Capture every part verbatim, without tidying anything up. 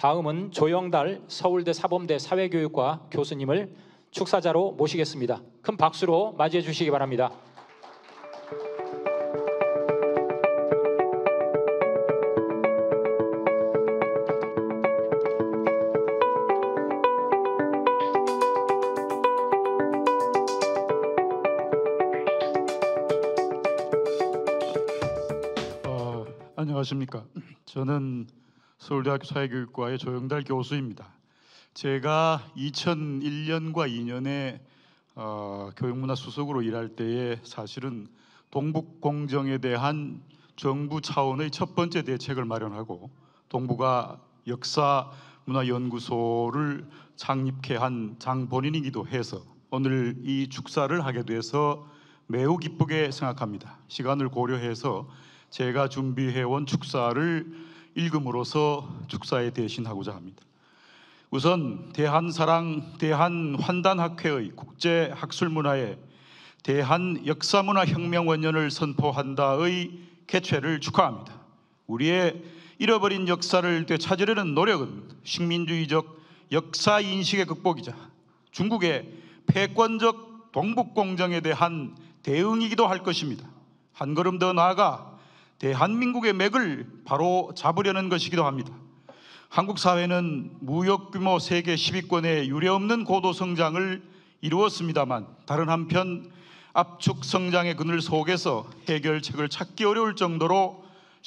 다음은 조영달 서울대 사범대 사회교육과 교수님을 축사자로 모시겠습니다. 큰 박수로 맞이해 주시기 바랍니다. 어, 안녕하십니까. 저는 서울대학교 사회교육과의 조영달 교수입니다. 제가 이천일 년과 이 년에 어, 교육문화 수석으로 일할 때에 사실은 동북공정에 대한 정부 차원의 첫 번째 대책을 마련하고 동북아 역사문화연구소를 창립케 한 장본인이기도 해서 오늘 이 축사를 하게 돼서 매우 기쁘게 생각합니다. 시간을 고려해서 제가 준비해온 축사를 읽음으로써 축사에 대신하고자 합니다. 우선 대한사랑 대한환단학회의 국제학술문화에 대한역사문화혁명원년을 선포한다의 개최를 축하합니다. 우리의 잃어버린 역사를 되찾으려는 노력은 식민주의적 역사인식의 극복이자 중국의 패권적 동북공정에 대한 대응이기도 할 것입니다. 한 걸음 더 나아가 대한민국의 맥을 바로 잡으려는 것이기도 합니다. 한국 사회는 무역 규모 세계 십 위권의 유례없는 고도 성장을 이루었습니다만 다른 한편 압축 성장의 그늘 속에서 해결책을 찾기 어려울 정도로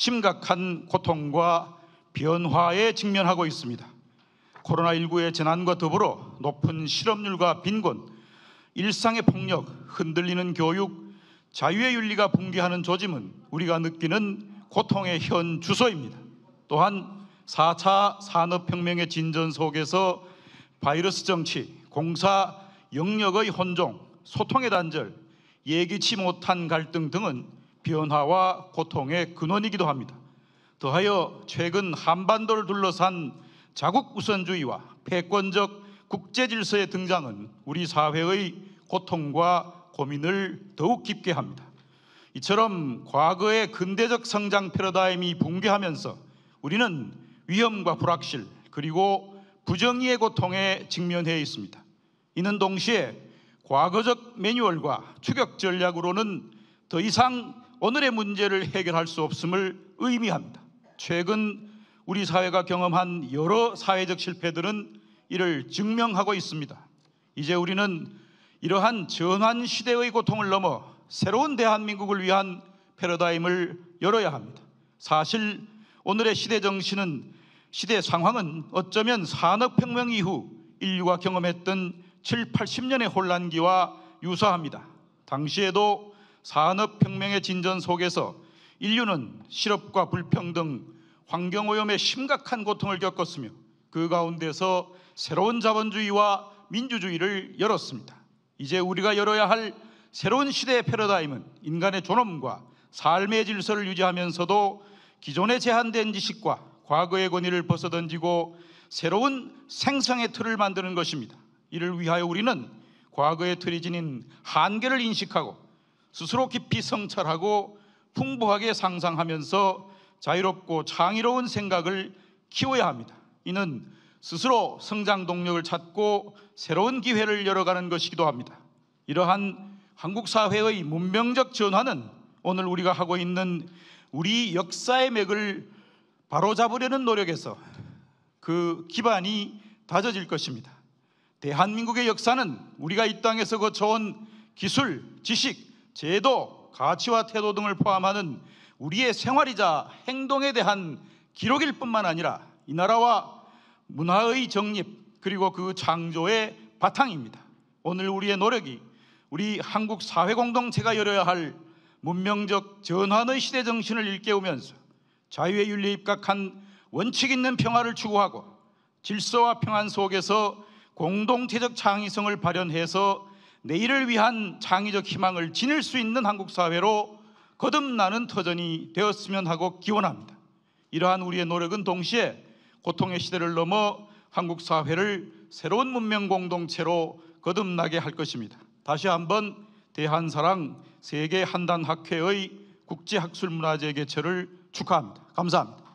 심각한 고통과 변화에 직면하고 있습니다. 코로나십구의 재난과 더불어 높은 실업률과 빈곤, 일상의 폭력, 흔들리는 교육, 자유의 윤리가 붕괴하는 조짐은 우리가 느끼는 고통의 현 주소입니다. 또한 사 차 산업혁명의 진전 속에서 바이러스 정치, 공사 영역의 혼종, 소통의 단절, 예기치 못한 갈등 등은 변화와 고통의 근원이기도 합니다. 더하여 최근 한반도를 둘러싼 자국 우선주의와 패권적 국제질서의 등장은 우리 사회의 고통과 고민을 더욱 깊게 합니다. 이처럼 과거의 근대적 성장 패러다임이 붕괴하면서 우리는 위험과 불확실 그리고 부정의의 고통에 직면해 있습니다. 이는 동시에 과거적 매뉴얼과 추격 전략으로는 더 이상 오늘의 문제를 해결할 수 없음을 의미합니다. 최근 우리 사회가 경험한 여러 사회적 실패들은 이를 증명하고 있습니다. 이제 우리는 이러한 전환 시대의 고통을 넘어 새로운 대한민국을 위한 패러다임을 열어야 합니다. 사실 오늘의 시대 정신은 시대 상황은 어쩌면 산업혁명 이후 인류가 경험했던 칠, 팔십 년의 혼란기와 유사합니다. 당시에도 산업혁명의 진전 속에서 인류는 실업과 불평등, 환경오염의 심각한 고통을 겪었으며 그 가운데서 새로운 자본주의와 민주주의를 열었습니다. 이제 우리가 열어야 할 새로운 시대의 패러다임은 인간의 존엄과 삶의 질서를 유지하면서도 기존의 제한된 지식과 과거의 권위를 벗어던지고 새로운 생성의 틀을 만드는 것입니다. 이를 위하여 우리는 과거의 틀이 지닌 한계를 인식하고 스스로 깊이 성찰하고 풍부하게 상상하면서 자유롭고 창의로운 생각을 키워야 합니다. 이는 스스로 성장 동력을 찾고 새로운 기회를 열어가는 것이기도 합니다. 이러한 한국 사회의 문명적 전환은 오늘 우리가 하고 있는 우리 역사의 맥을 바로잡으려는 노력에서 그 기반이 다져질 것입니다. 대한민국의 역사는 우리가 이 땅에서 거쳐온 기술, 지식, 제도, 가치와 태도 등을 포함하는 우리의 생활이자 행동에 대한 기록일 뿐만 아니라 이 나라와 문화의 정립 그리고 그 창조의 바탕입니다. 오늘 우리의 노력이 우리 한국 사회 공동체가 열어야 할 문명적 전환의 시대 정신을 일깨우면서 자유의 윤리에 입각한 원칙 있는 평화를 추구하고 질서와 평안 속에서 공동체적 창의성을 발현해서 내일을 위한 창의적 희망을 지닐 수 있는 한국 사회로 거듭나는 터전이 되었으면 하고 기원합니다. 이러한 우리의 노력은 동시에 고통의 시대를 넘어 한국 사회를 새로운 문명 공동체로 거듭나게 할 것입니다. 다시 한번 대한사랑 세계한단학회의 국제학술문화제 개최를 축하합니다. 감사합니다.